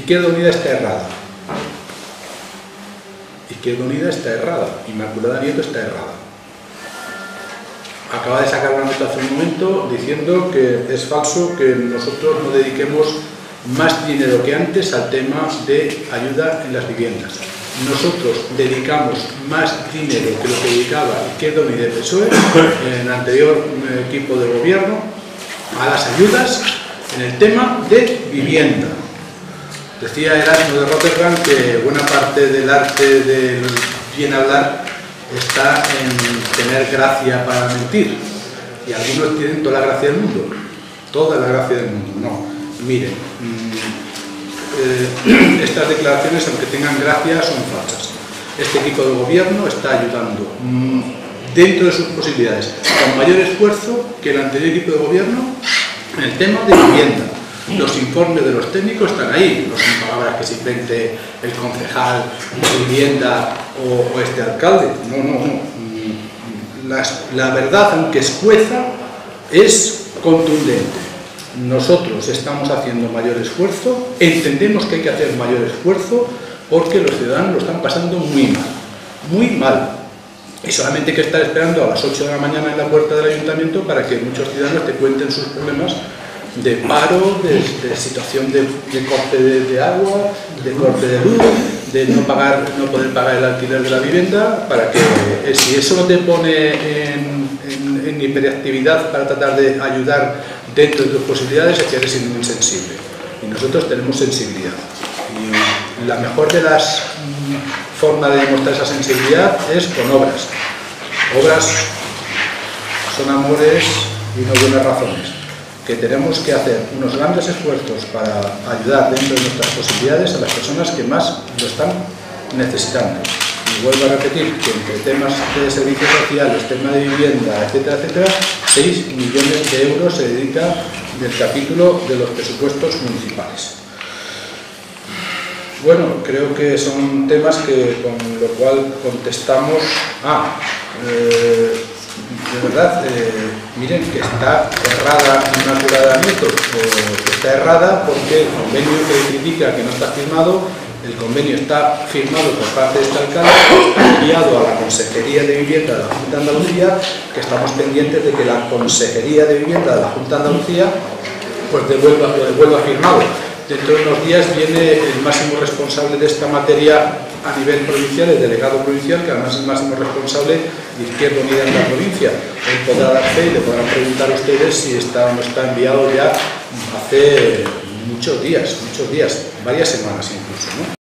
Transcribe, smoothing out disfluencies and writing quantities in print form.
Izquierda Unida está errada. Izquierda Unida está errada. Inmaculada Nieto está errada. Acaba de sacar una nota hace un momento diciendo que es falso que nosotros no dediquemos más dinero que antes al tema de ayuda en las viviendas. Nosotros dedicamos más dinero que lo que dedicaba Izquierda Unida y PSOE en el anterior equipo de gobierno a las ayudas en el tema de vivienda. Decía Erasmo de Rotterdam que buena parte del arte del bien hablar está en tener gracia para mentir, y algunos tienen toda la gracia del mundo, toda la gracia del mundo. No, miren, estas declaraciones, aunque tengan gracia, son falsas. Este equipo de gobierno está ayudando dentro de sus posibilidades, con mayor esfuerzo que el anterior equipo de gobierno, en el tema de vivienda. Los informes de los técnicos están ahí, no son palabras que se invente el concejal de vivienda o este alcalde. No. La verdad, aunque escueza, es contundente. Nosotros estamos haciendo mayor esfuerzo, entendemos que hay que hacer mayor esfuerzo porque los ciudadanos lo están pasando muy mal. Y solamente hay que estar esperando a las 8 de la mañana en la puerta del ayuntamiento para que muchos ciudadanos te cuenten sus problemas de paro, de situación de corte de agua, de corte de luz, de no poder pagar el alquiler de la vivienda, para que si eso no te pone en hiperactividad para tratar de ayudar dentro de tus posibilidades, es que eres insensible. Y nosotros tenemos sensibilidad. Y la mejor de las formas de demostrar esa sensibilidad es con obras. Obras son amores y no buenas razones. Que tenemos que hacer unos grandes esfuerzos para ayudar dentro de nuestras posibilidades a las personas que más lo están necesitando. Y vuelvo a repetir que entre temas de servicios sociales, tema de vivienda, etcétera, 6 millones de euros se dedica del capítulo de los presupuestos municipales. Bueno, creo que son temas con lo cual contestamos. De verdad, miren que está errada Inmaculada Nieto, que está errada porque el convenio que critica que no está firmado, el convenio está firmado por parte de este alcalde, está enviado a la Consejería de Vivienda de la Junta de Andalucía, que estamos pendientes de que la Consejería de Vivienda de la Junta de Andalucía pues lo devuelva firmado. Dentro de unos días viene el máximo responsable de esta materia a nivel provincial, el delegado provincial, que además es el máximo responsable de Izquierda Unida en la provincia. Él podrá dar fe y le podrán preguntar a ustedes si está o no está enviado ya hace muchos días, varias semanas incluso, ¿no?